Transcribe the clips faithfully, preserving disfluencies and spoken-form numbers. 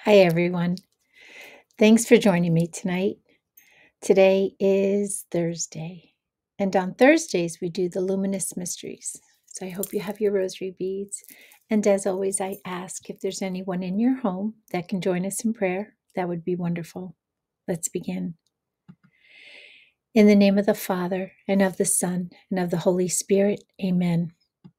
Hi, everyone. Thanks for joining me tonight. Today is Thursday, and on Thursdays, we do the Luminous Mysteries. So I hope you have your rosary beads. And as always, I ask if there's anyone in your home that can join us in prayer. That would be wonderful. Let's begin. In the name of the Father, and of the Son, and of the Holy Spirit, amen.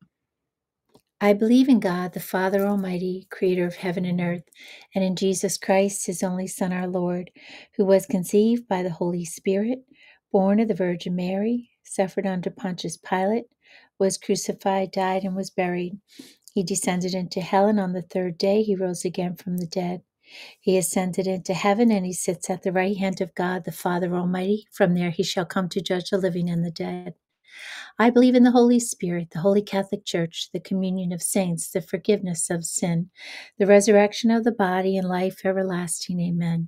I believe in God, the Father Almighty, creator of heaven and earth, and in Jesus Christ, his only Son, our Lord, who was conceived by the Holy Spirit, born of the Virgin Mary, suffered under Pontius Pilate, was crucified, died, and was buried. He descended into hell, and on the third day he rose again from the dead. He ascended into heaven, and he sits at the right hand of God, the Father Almighty. From there he shall come to judge the living and the dead. I believe in the Holy Spirit, the Holy Catholic Church, the communion of saints, the forgiveness of sin, the resurrection of the body, and life everlasting. Amen.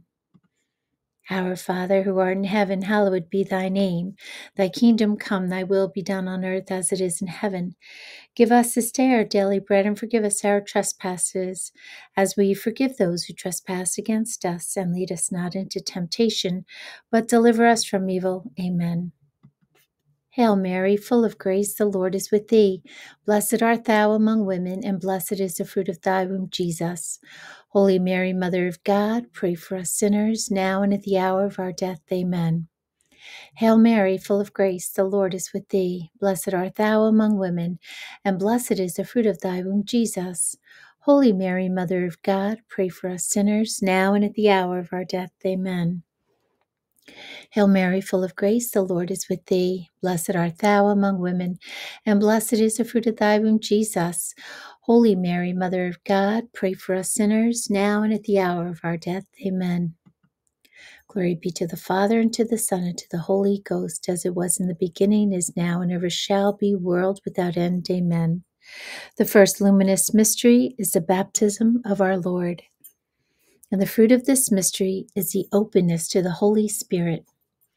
Our Father, who art in heaven, hallowed be thy name. Thy kingdom come, thy will be done on earth as it is in heaven. Give us this day our daily bread, and forgive us our trespasses, as we forgive those who trespass against us. And lead us not into temptation, but deliver us from evil. Amen. Hail Mary, full of grace, the Lord is with thee. Blessed art thou among women, and blessed is the fruit of thy womb, Jesus. Holy Mary, Mother of God, pray for us sinners, now and at the hour of our death. Amen. Hail Mary, full of grace, the Lord is with thee. Blessed art thou among women, and blessed is the fruit of thy womb, Jesus. Holy Mary, Mother of God, pray for us sinners, now and at the hour of our death. Amen. Hail Mary, full of grace, the Lord is with thee. Blessed art thou among women, and blessed is the fruit of thy womb, Jesus. Holy Mary, Mother of God, pray for us sinners, now and at the hour of our death. Amen. Glory be to the Father, and to the Son, and to the Holy Ghost, as it was in the beginning, is now, and ever shall be, world without end. Amen. The first luminous mystery is the baptism of our Lord. And the fruit of this mystery is the openness to the Holy Spirit.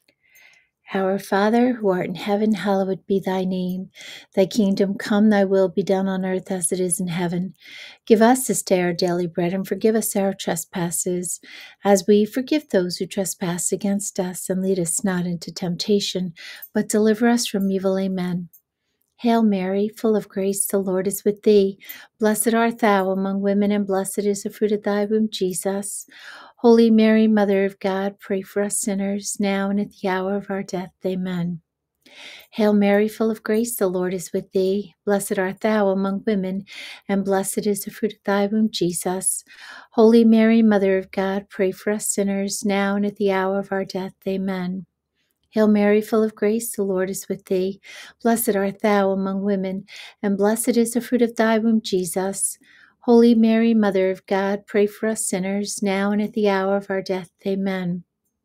Our Father, who art in heaven, hallowed be thy name. Thy kingdom come, thy will be done on earth as it is in heaven. Give us this day our daily bread, and forgive us our trespasses, as we forgive those who trespass against us. And lead us not into temptation, but deliver us from evil. Amen. Hail Mary, full of grace, the Lord is with thee. Blessed art thou among women, and blessed is the fruit of thy womb, Jesus. Holy Mary, Mother of God, pray for us sinners, now and at the hour of our death. Amen. Hail Mary, full of grace, the Lord is with thee. Blessed art thou among women, and blessed is the fruit of thy womb, Jesus. Holy Mary, Mother of God, pray for us sinners, now and at the hour of our death. Amen. Hail Mary, full of grace, the Lord is with thee. Blessed art thou among women, and blessed is the fruit of thy womb, Jesus. Holy Mary, Mother of God, pray for us sinners, now and at the hour of our death. Amen.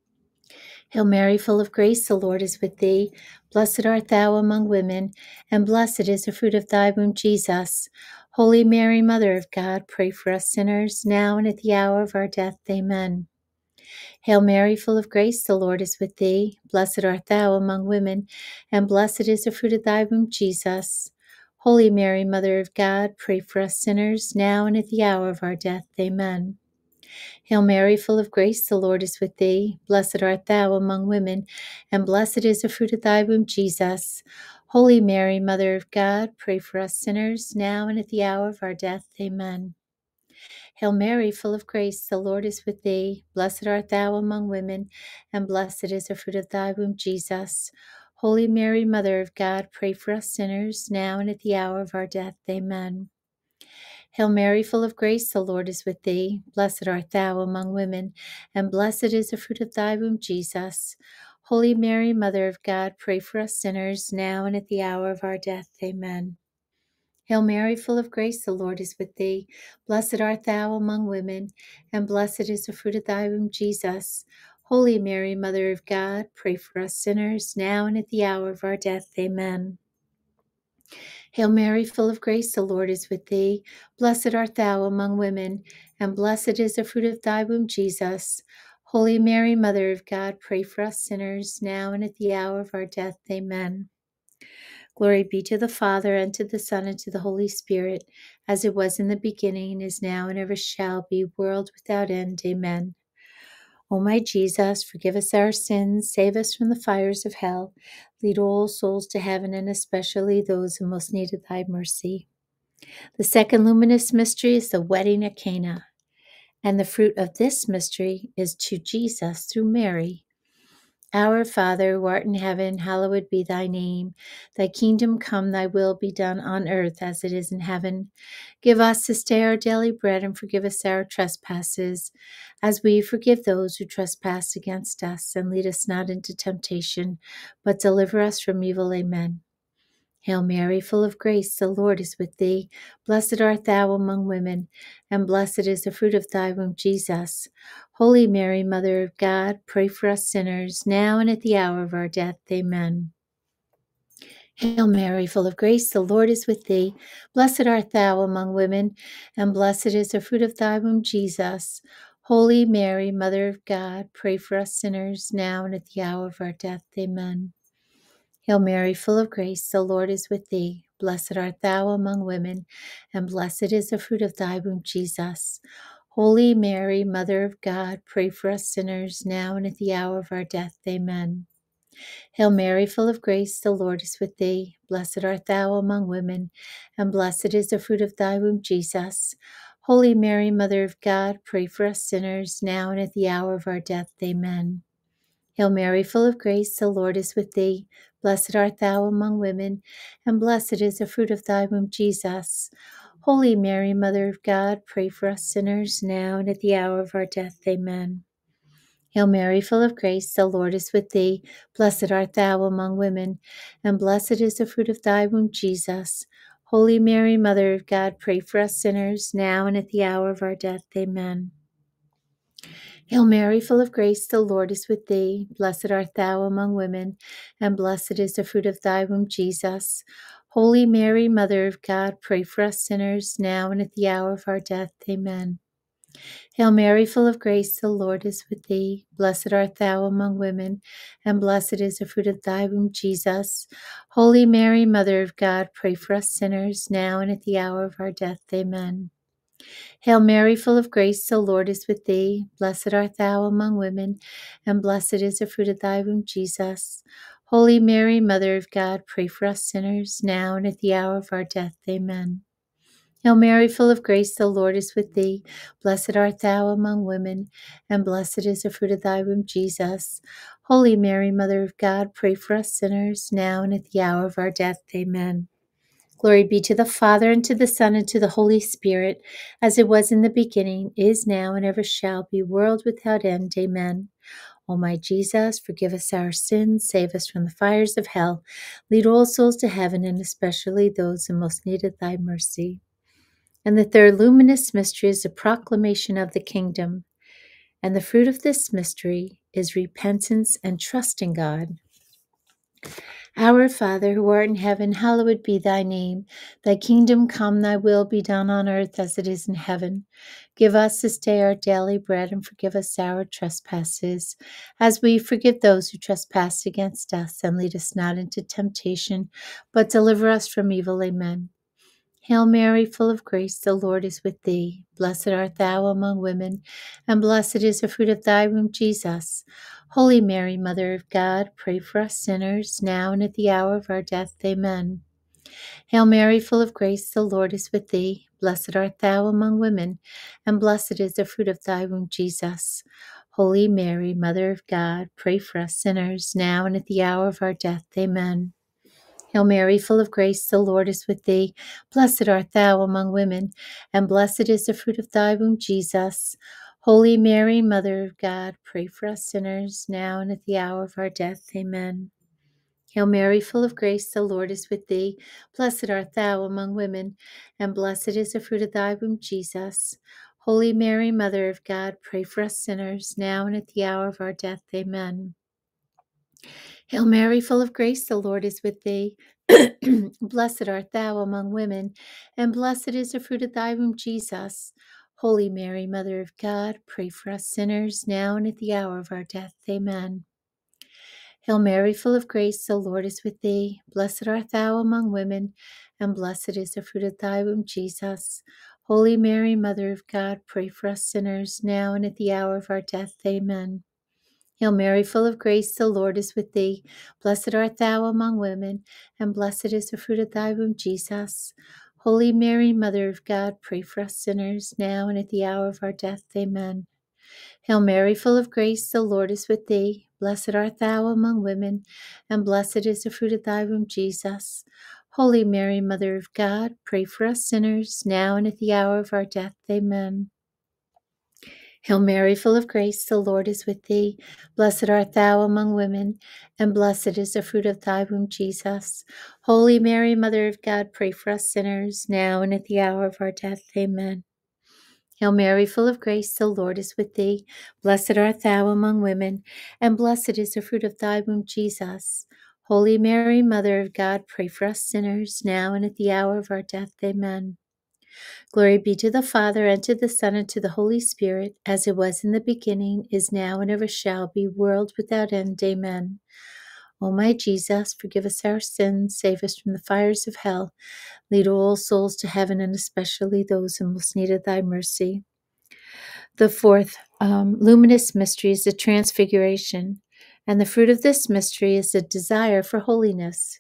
Hail Mary, full of grace, the Lord is with thee. Blessed art thou among women, and blessed is the fruit of thy womb, Jesus. Holy Mary, Mother of God, pray for us sinners, now and at the hour of our death. Amen. Hail Mary, full of grace, the Lord is with thee. Blessed art thou among women, and blessed is the fruit of thy womb, Jesus. Holy Mary, Mother of God, pray for us sinners, now and at the hour of our death. Amen. Hail Mary, full of grace, the Lord is with thee. Blessed art thou among women, and blessed is the fruit of thy womb, Jesus. Holy Mary, Mother of God, pray for us sinners, now and at the hour of our death. Amen. Hail Mary, full of grace, the Lord is with thee. Blessed art thou among women, and blessed is the fruit of thy womb, Jesus. Holy Mary, Mother of God, pray for us sinners, now and at the hour of our death. Amen. Hail Mary, full of grace, the Lord is with thee. Blessed art thou among women, and blessed is the fruit of thy womb, Jesus. Holy Mary, Mother of God, pray for us sinners, now and at the hour of our death. Amen. Hail Mary, full of grace, the Lord is with thee. Blessed art thou among women, and blessed is the fruit of thy womb, Jesus. Holy Mary, Mother of God, pray for us sinners, now and at the hour of our death. Amen. Hail Mary, full of grace, the Lord is with thee. Blessed art thou among women, and blessed is the fruit of thy womb, Jesus. Holy Mary, Mother of God, pray for us sinners, now and at the hour of our death. Amen. Glory be to the Father, and to the Son, and to the Holy Spirit, as it was in the beginning, is now, and ever shall be, world without end. Amen. O my Jesus, forgive us our sins, save us from the fires of hell, lead all souls to heaven, and especially those who most need of thy mercy. The second luminous mystery is the wedding at Cana, and the fruit of this mystery is to Jesus through Mary. Our Father, who art in heaven, hallowed be thy name. Thy kingdom come, thy will be done on earth as it is in heaven. Give us this day our daily bread, and forgive us our trespasses, as we forgive those who trespass against us. And lead us not into temptation, but deliver us from evil. Amen. Hail Mary, full of grace, the Lord is with thee. Blessed art thou among women, and blessed is the fruit of thy womb, Jesus. Holy Mary, Mother of God, pray for us sinners, now and at the hour of our death. Amen. Hail Mary, full of grace, the Lord is with thee. Blessed art thou among women, and blessed is the fruit of thy womb, Jesus. Holy Mary, Mother of God, pray for us sinners, now and at the hour of our death. Amen. Hail Mary, full of grace, the Lord is with thee. Blessed art thou among women, and blessed is the fruit of thy womb, Jesus. Holy Mary, Mother of God, pray for us sinners, now and at the hour of our death. Amen. Hail Mary, full of grace, the Lord is with thee. Blessed art thou among women, and blessed is the fruit of thy womb, Jesus. Holy Mary, Mother of God, pray for us sinners, now and at the hour of our death. Amen. Hail Mary, full of grace, the Lord is with thee. Blessed art thou among women, and blessed is the fruit of thy womb, Jesus. Holy Mary, Mother of God, pray for us sinners, now and at the hour of our death. Amen. Hail Mary, full of grace, the Lord is with thee. Blessed art thou among women, and blessed is the fruit of thy womb, Jesus. Holy Mary, Mother of God, pray for us sinners, now and at the hour of our death. Amen. Hail Mary, full of grace, the Lord is with thee. Blessed art thou among women, and blessed is the fruit of thy womb, Jesus. Holy Mary, Mother of God, pray for us sinners, now and at the hour of our death. Amen. Hail Mary, full of grace, the Lord is with thee. Blessed art thou among women, and blessed is the fruit of thy womb, Jesus. Holy Mary, Mother of God, pray for us sinners, now and at the hour of our death. Amen. Hail Mary, full of grace, the Lord is with thee. Blessed art thou among women, and blessed is the fruit of thy womb, Jesus. Holy Mary, Mother of God, pray for us sinners, now and at the hour of our death. Amen. Hail Mary, full of grace, the Lord is with thee. Blessed art thou among women, and blessed is the fruit of thy womb, Jesus. Holy Mary, Mother of God, pray for us sinners, now and at the hour of our death. Amen. Glory be to the Father, and to the Son, and to the Holy Spirit, as it was in the beginning, is now, and ever shall be, world without end. Amen. O my Jesus, forgive us our sins, save us from the fires of hell, lead all souls to heaven, and especially those in most need of thy mercy. And the third luminous mystery is the proclamation of the kingdom. And the fruit of this mystery is repentance and trust in God. Our Father, who art in heaven, hallowed be thy name. Thy kingdom come, thy will be done on earth as it is in heaven. Give us this day our daily bread, and forgive us our trespasses, as we forgive those who trespass against us. And lead us not into temptation, but deliver us from evil. Amen. Hail Mary, full of grace, the Lord is with thee. Blessed art thou among women, and blessed is the fruit of thy womb, Jesus. Holy Mary, Mother of God, pray for us sinners, now and at the hour of our death. Amen. Hail Mary, full of grace, the Lord is with thee. Blessed art thou among women, and blessed is the fruit of thy womb, Jesus. Holy Mary, Mother of God, pray for us sinners, now and at the hour of our death. Amen. Hail Mary, full of grace, the Lord is with thee. Blessed art thou among women, and blessed is the fruit of thy womb, Jesus. Holy Mary, Mother of God, pray for us sinners, now and at the hour of our death. Amen. Hail Mary, full of grace, the Lord is with thee. Blessed art thou among women, and blessed is the fruit of thy womb, Jesus. Holy Mary, Mother of God, pray for us sinners, now and at the hour of our death. Amen. Hail Mary, full of grace, the Lord is with thee. Blessed art thou among women, and blessed is the fruit of thy womb, Jesus. Holy Mary, Mother of God, pray for us sinners, now and at the hour of our death. Amen. Hail Mary, full of grace, the Lord is with thee. Blessed art thou among women, and blessed is the fruit of thy womb, Jesus. Holy Mary, Mother of God, pray for us sinners, now and at the hour of our death. Amen. Hail Mary, full of grace, the Lord is with thee. Blessed art thou among women, and blessed is the fruit of thy womb, Jesus. Holy Mary, Mother of God, pray for us sinners, now and at the hour of our death. Amen. Hail Mary, full of grace, the Lord is with thee. Blessed art thou among women, and blessed is the fruit of thy womb, Jesus. Holy Mary, Mother of God, pray for us sinners, now and at the hour of our death. Amen. Hail Mary, full of grace, the Lord is with thee. Blessed art thou among women, and blessed is the fruit of thy womb, Jesus. Holy Mary, Mother of God, pray for us sinners, now and at the hour of our death. Amen. Hail Mary, full of grace, the Lord is with thee. Blessed art thou among women, and blessed is the fruit of thy womb, Jesus. Holy Mary, Mother of God, pray for us sinners, now and at the hour of our death. Amen. Glory be to the Father, and to the Son, and to the Holy Spirit, as it was in the beginning, is now, and ever shall be, world without end. Amen. O my Jesus, forgive us our sins, save us from the fires of hell, lead all souls to heaven, and especially those in most need of thy mercy. The fourth um, luminous mystery is the Transfiguration, and the fruit of this mystery is the desire for holiness.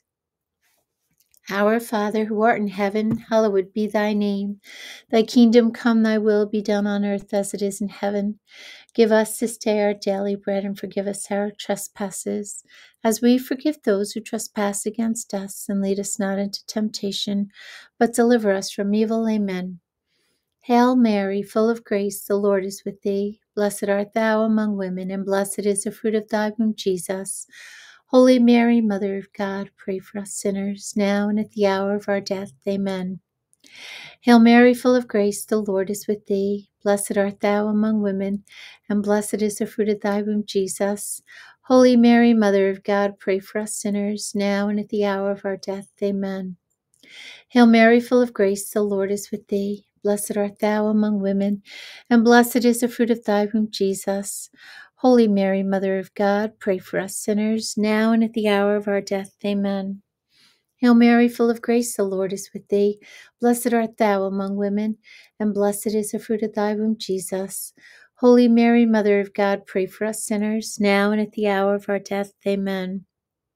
Our Father, who art in heaven, hallowed be thy name. Thy kingdom come, thy will be done on earth as it is in heaven. Give us this day our daily bread, and forgive us our trespasses, as we forgive those who trespass against us. And lead us not into temptation, but deliver us from evil. Amen. Hail Mary, full of grace, the Lord is with thee. Blessed art thou among women, and blessed is the fruit of thy womb, Jesus. Holy Mary, Mother of God, pray for us sinners, now and at the hour of our death. Amen. Hail Mary, full of grace, the Lord is with thee. Blessed art thou among women, and blessed is the fruit of thy womb, Jesus. Holy Mary, Mother of God, pray for us sinners, now and at the hour of our death. Amen. Hail Mary, full of grace, the Lord is with thee. Blessed art thou among women, and blessed is the fruit of thy womb, Jesus. Holy Mary, Mother of God, pray for us sinners, now and at the hour of our death. Amen. Hail Mary, full of grace, the Lord is with thee. Blessed art thou among women, and blessed is the fruit of thy womb, Jesus. Holy Mary, Mother of God, pray for us sinners, now and at the hour of our death. Amen.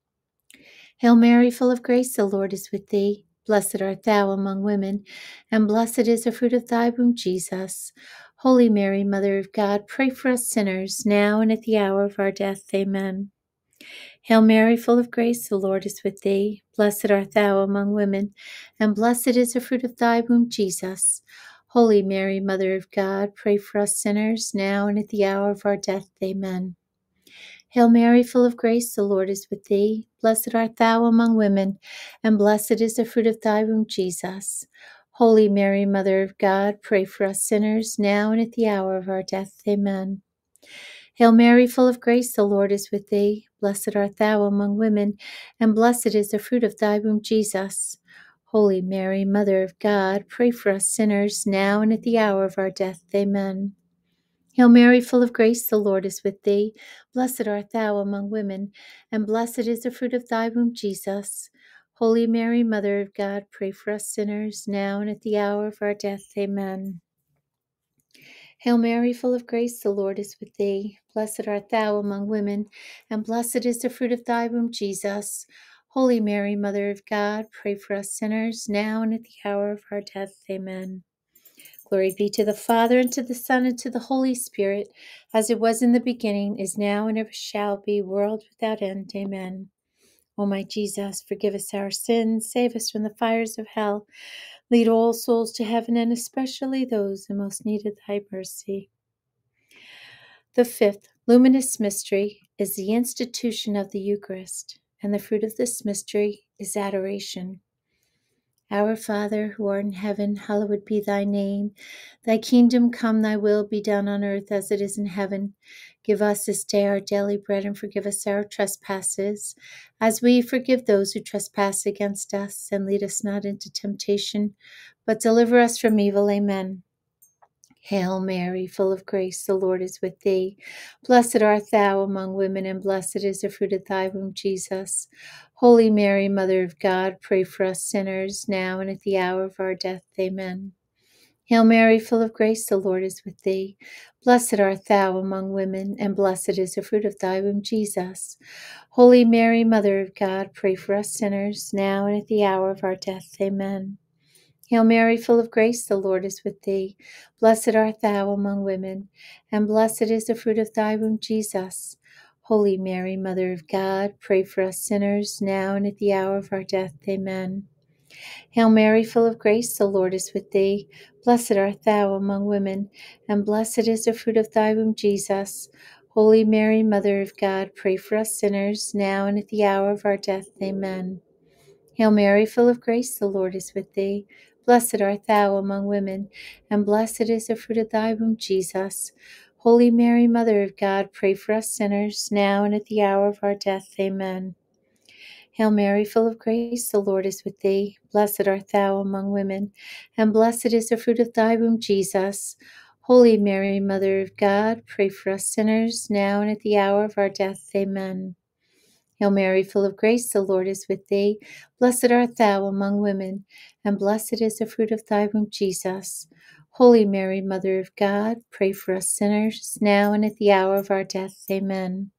Hail Mary, full of grace, the Lord is with thee. Blessed art thou among women, and blessed is the fruit of thy womb, Jesus. Holy Mary, Mother of God, pray for us sinners, now and at the hour of our death. Amen. Hail Mary, full of grace, the Lord is with thee. Blessed art thou among women, and blessed is the fruit of thy womb, Jesus. Holy Mary, Mother of God, pray for us sinners, now and at the hour of our death. Amen. Hail Mary, full of grace, the Lord is with thee. Blessed art thou among women, and blessed is the fruit of thy womb, Jesus. Holy Mary, Mother of God, pray for us sinners, now and at the hour of our death. Amen. Hail Mary, full of grace, the Lord is with thee. Blessed art thou among women, and blessed is the fruit of thy womb, Jesus. Holy Mary, Mother of God, pray for us sinners, now and at the hour of our death. Amen. Hail Mary, full of grace, the Lord is with thee. Blessed art thou among women, and blessed is the fruit of thy womb, Jesus. Holy Mary, Mother of God, pray for us sinners, now and at the hour of our death. Amen. Hail Mary, full of grace, the Lord is with thee. Blessed art thou among women, and blessed is the fruit of thy womb, Jesus. Holy Mary, Mother of God, pray for us sinners, now and at the hour of our death. Amen. Glory be to the Father, and to the Son, and to the Holy Spirit, as it was in the beginning, is now, and ever shall be, world without end. Amen. O my Jesus, forgive us our sins, save us from the fires of hell, lead all souls to heaven, and especially those in most need of thy mercy. The fifth luminous mystery is the institution of the Eucharist, and the fruit of this mystery is adoration. Our Father, who art in heaven, hallowed be thy name. Thy kingdom come, thy will be done on earth as it is in heaven. Give us this day our daily bread, and forgive us our trespasses, as we forgive those who trespass against us. And lead us not into temptation, but deliver us from evil. Amen. Hail Mary, full of grace, the Lord is with thee. Blessed art thou among women, and blessed is the fruit of thy womb, Jesus. Holy Mary, Mother of God, pray for us sinners, now and at the hour of our death. Amen. Hail Mary, full of grace, the Lord is with thee. Blessed art thou among women, and blessed is the fruit of thy womb, Jesus. Holy Mary, Mother of God, pray for us sinners, now and at the hour of our death. Amen. Hail Mary, full of grace, the Lord is with thee. Blessed art thou among women, and blessed is the fruit of thy womb, Jesus. Holy Mary, Mother of God, pray for us sinners, now and at the hour of our death. Amen. Hail Mary, full of grace, the Lord is with thee. Blessed art thou among women, and blessed is the fruit of thy womb, Jesus. Holy Mary, Mother of God, pray for us sinners, now and at the hour of our death. Amen. Hail Mary, full of grace, the Lord is with thee. Blessed art thou among women, and blessed is the fruit of thy womb, Jesus. Holy Mary, Mother of God, pray for us sinners, now and at the hour of our death. Amen. Hail Mary, full of grace, the Lord is with thee. Blessed art thou among women, and blessed is the fruit of thy womb, Jesus. Holy Mary, Mother of God, pray for us sinners, now and at the hour of our death. Amen. Hail Mary, full of grace, the Lord is with thee. Blessed art thou among women, and blessed is the fruit of thy womb, Jesus. Holy Mary, Mother of God, pray for us sinners, now and at the hour of our death. Amen.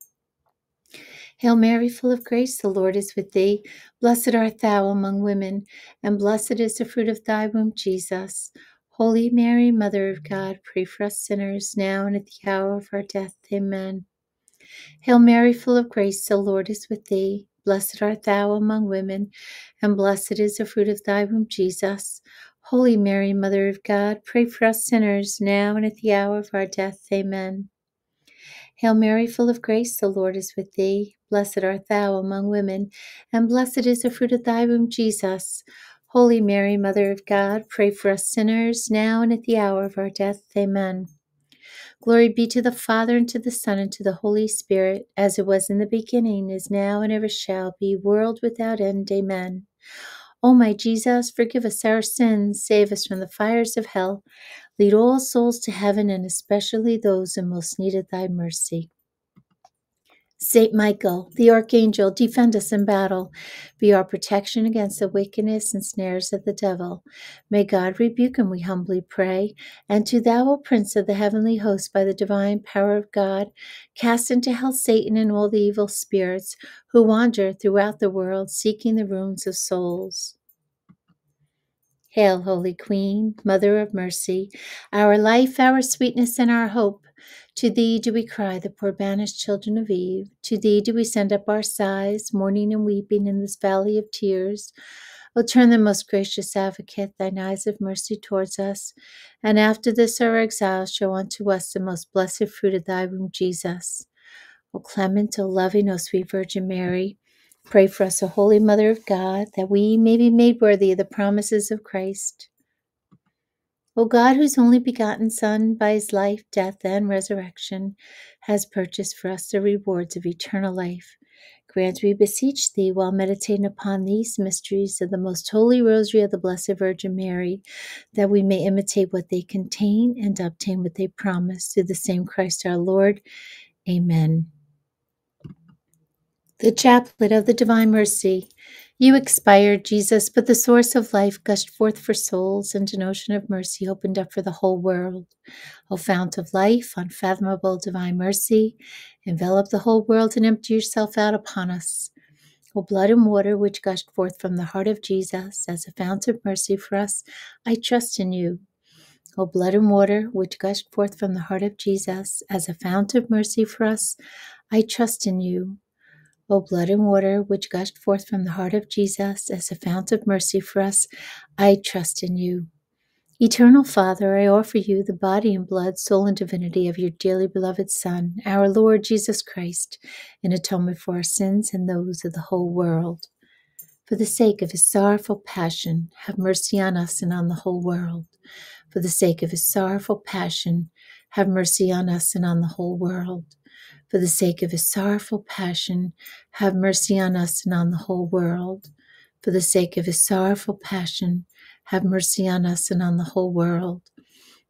Hail Mary, full of grace, the Lord is with thee. Blessed art thou among women, and blessed is the fruit of thy womb, Jesus. Holy Mary, Mother of God, pray for us sinners, now and at the hour of our death. Amen. Hail Mary, full of grace, the Lord is with thee. Blessed art thou among women, and blessed is the fruit of thy womb, Jesus. Holy Mary, Mother of God, pray for us sinners, now and at the hour of our death. Amen. Hail Mary, full of grace, the Lord is with thee. Blessed art thou among women, and blessed is the fruit of thy womb, Jesus. Holy Mary, Mother of God, pray for us sinners, now and at the hour of our death. Amen. Glory be to the Father, and to the Son, and to the Holy Spirit, as it was in the beginning, is now, and ever shall be, world without end. Amen. O my Jesus, forgive us our sins, save us from the fires of hell, lead all souls to heaven, and especially those in most need of thy mercy. Saint Michael, the Archangel, defend us in battle. Be our protection against the wickedness and snares of the devil. May God rebuke him, we humbly pray. And to thou, O Prince of the heavenly host, by the divine power of God, cast into hell Satan and all the evil spirits who wander throughout the world, seeking the ruins of souls. Hail, Holy Queen, Mother of Mercy, our life, our sweetness, and our hope. To thee do we cry, the poor banished children of Eve. To thee do we send up our sighs, mourning and weeping in this valley of tears. O turn the most gracious Advocate thine eyes of mercy towards us, and after this our exile show unto us the most blessed fruit of thy womb, Jesus. O clement, O loving, O sweet Virgin Mary, pray for us, O Holy Mother of God, that we may be made worthy of the promises of Christ. O God, whose only begotten Son, by his life, death, and resurrection, has purchased for us the rewards of eternal life, grant, we beseech thee, while meditating upon these mysteries of the most holy Rosary of the Blessed Virgin Mary, that we may imitate what they contain and obtain what they promise, through the same Christ our Lord. Amen. The Chaplet of the Divine Mercy. You expired, Jesus, but the source of life gushed forth for souls, and an ocean of mercy opened up for the whole world. O fount of life, unfathomable divine mercy, envelop the whole world and empty yourself out upon us. O blood and water which gushed forth from the heart of Jesus as a fount of mercy for us, I trust in you. O blood and water which gushed forth from the heart of Jesus as a fount of mercy for us, I trust in you. O blood and water which gushed forth from the heart of Jesus as a fount of mercy for us, I trust in you. Eternal Father, I offer you the body and blood, soul and divinity of your dearly beloved Son, our Lord Jesus Christ, in atonement for our sins and those of the whole world. For the sake of his sorrowful passion, have mercy on us and on the whole world. For the sake of his sorrowful passion, have mercy on us and on the whole world. For the sake of his sorrowful passion, have mercy on us and on the whole world. For the sake of his sorrowful passion, have mercy on us and on the whole world.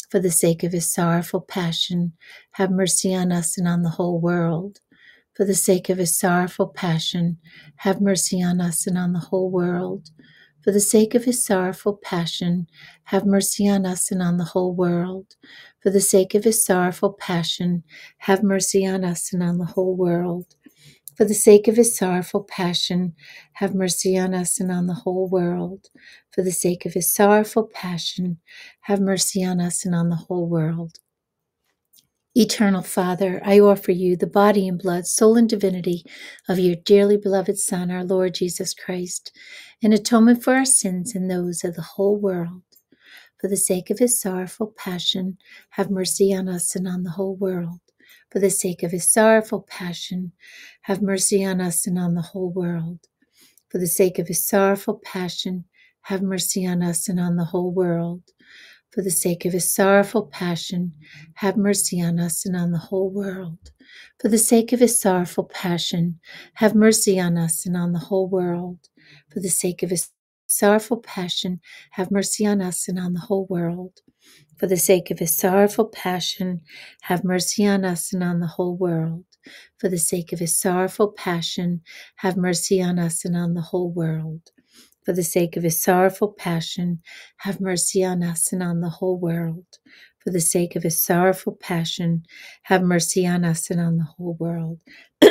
For the sake of his sorrowful passion, have mercy on us and on the whole world. For the sake of his sorrowful passion, have mercy on us and on the whole world. For the sake of his sorrowful passion, have mercy on us and on the whole world. For the sake of his sorrowful passion, have mercy on us and on the whole world. For the sake of his sorrowful passion, have mercy on us and on the whole world. For the sake of his sorrowful passion, have mercy on us and on the whole world. Eternal Father, I offer you the body and blood, soul and divinity of your dearly beloved Son, our Lord Jesus Christ, in atonement for our sins and those of the whole world. For the sake of his sorrowful passion, have mercy on us and on the whole world. For the sake of his sorrowful passion, have mercy on us and on the whole world. For the sake of his sorrowful passion, have mercy on us and on the whole world. For the sake of his sorrowful passion, have mercy on us and on the whole world. For the sake of his sorrowful passion, have mercy on us and on the whole world. For the sake of his sorrowful passion, have mercy on us and on the whole world. For the sake of his sorrowful passion, have mercy on us and on the whole world. For the sake of his sorrowful passion, have mercy on us and on the whole world. For the sake of his sorrowful passion, have mercy on us and on the whole world. For the sake of his sorrowful passion, have mercy on us and on the whole world.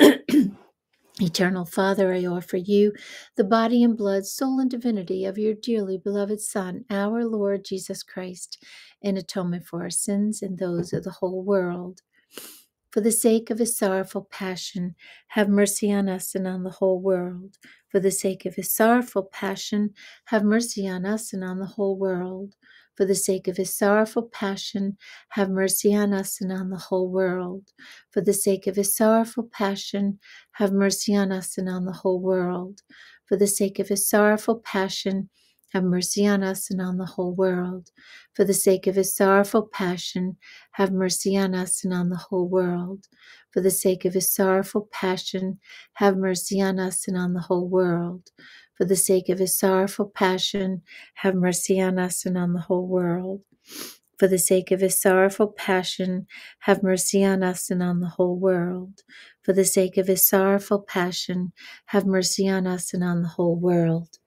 Eternal Father, I offer you the body and blood, soul and divinity of your dearly beloved Son, our Lord Jesus Christ, in atonement for our sins and those of the whole world. For the sake of his sorrowful passion, have mercy on us and on the whole world. For the sake of his sorrowful passion, have mercy on us and on the whole world. For the sake of his sorrowful passion, have mercy on us and on the whole world. For the sake of his sorrowful passion, have mercy on us and on the whole world. For the sake of his sorrowful passion, have mercy on us and on the whole world. For the sake of his sorrowful passion, have mercy on us and on the whole world. For the sake of his sorrowful passion, have mercy on us and on the whole world. For the sake of his sorrowful passion, have mercy on us and on the whole world. For the sake of his sorrowful passion, have mercy on us and on the whole world. For the sake of his sorrowful passion, have mercy on us and on the whole world.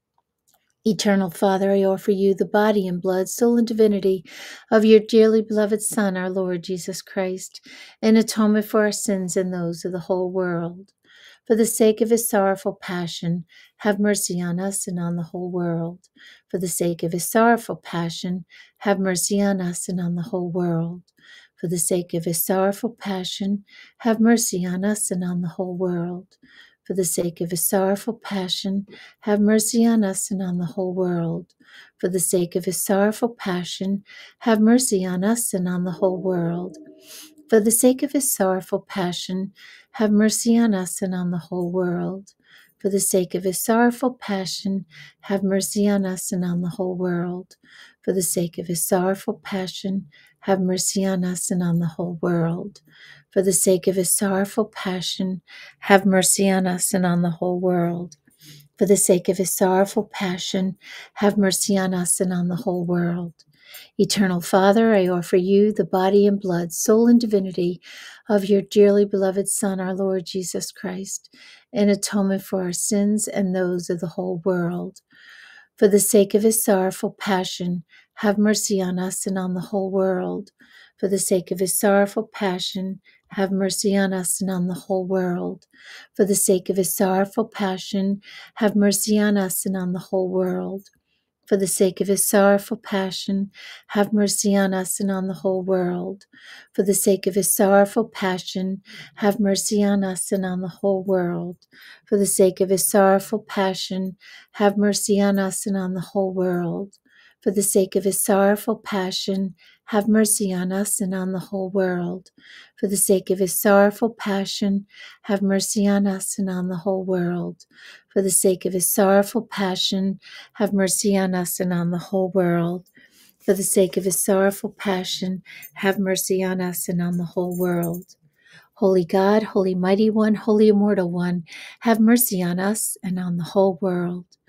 Eternal Father, I offer you the body and blood, soul and divinity of your dearly beloved Son, our Lord Jesus Christ, in atonement for our sins and those of the whole world. For the sake of his sorrowful passion, have mercy on us and on the whole world. For the sake of his sorrowful passion, have mercy on us and on the whole world. For the sake of his sorrowful passion, have mercy on us and on the whole world. For the sake of his sorrowful passion, have mercy on us and on the whole world. For the sake of his sorrowful passion, have mercy on us and on the whole world. For the sake of his sorrowful passion, have mercy on us and on the whole world. For the sake of his sorrowful passion, have mercy on us and on the whole world. For the sake of his sorrowful passion, have mercy on us and on the whole world. For the sake of his sorrowful passion, have mercy on us and on the whole world. For the sake of his sorrowful passion, have mercy on us and on the whole world. Eternal Father, I offer you the body and blood, soul and divinity of your dearly beloved Son, our Lord Jesus Christ, in atonement for our sins and those of the whole world. For the sake of his sorrowful passion, have mercy on us and on the whole world. For the sake of his sorrowful passion, have mercy on us and on the whole world. For the sake of his sorrowful passion, have mercy on us and on the whole world. For the sake of his sorrowful passion, have mercy on us and on the whole world. For the sake of his sorrowful passion, have mercy on us and on the whole world. For the sake of his sorrowful passion, have mercy on us and on the whole world. For the sake of his sorrowful passion, have mercy on us and on the whole world. For the sake of his sorrowful passion, have mercy on us and on the whole world. For the sake of his sorrowful passion, have mercy on us and on the whole world. For the sake of his sorrowful passion, have mercy on us and on the whole world. Holy God, Holy Mighty One, Holy Immortal One, have mercy on us and on the whole world.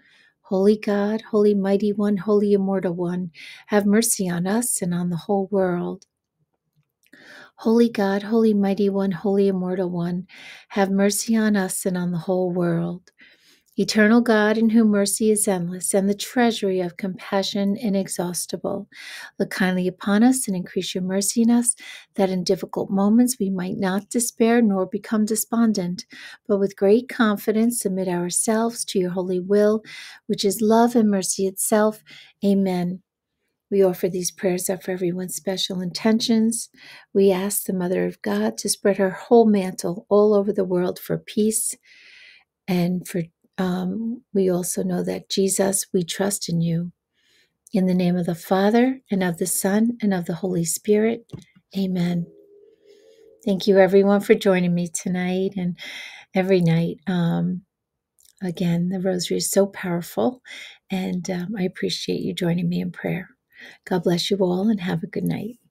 Holy God, Holy Mighty One, Holy Immortal One, have mercy on us and on the whole world. Holy God, Holy Mighty One, Holy Immortal One, have mercy on us and on the whole world. Eternal God, in whom mercy is endless and the treasury of compassion inexhaustible, look kindly upon us and increase your mercy in us, that in difficult moments we might not despair nor become despondent, but with great confidence submit ourselves to your holy will, which is love and mercy itself. Amen. We offer these prayers up for everyone's special intentions. We ask the Mother of God to spread her whole mantle all over the world for peace and for Um, we also know that Jesus, we trust in you. In the name of the Father, and of the Son, and of the Holy Spirit. Amen. Thank you, everyone, for joining me tonight and every night. Um, again, the Rosary is so powerful, and um, I appreciate you joining me in prayer. God bless you all, and have a good night.